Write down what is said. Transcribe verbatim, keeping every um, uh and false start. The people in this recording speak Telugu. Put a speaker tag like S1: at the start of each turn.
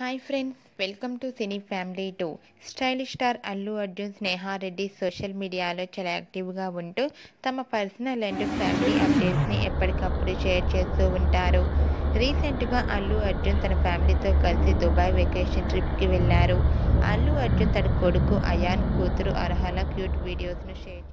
S1: Hi friends, welcome to cine family two. Stylish star Allu Arjun, Sneha Reddy social మీడియాలో చాలా యాక్టివ్గా ఉంటూ తమ పర్సనల్ అండ్ ఫ్యామిలీ అప్డేట్స్ని ఎప్పటికప్పుడు షేర్ చేస్తూ ఉంటారు. రీసెంట్గా అల్లు అర్జున్ తన ఫ్యామిలీతో కలిసి దుబాయ్ వెకేషన్ ట్రిప్కి వెళ్ళారు. అల్లు అర్జున్ తన కొడుకు అయాన్, కూతురు అర్హల క్యూట్ వీడియోస్ను షేర్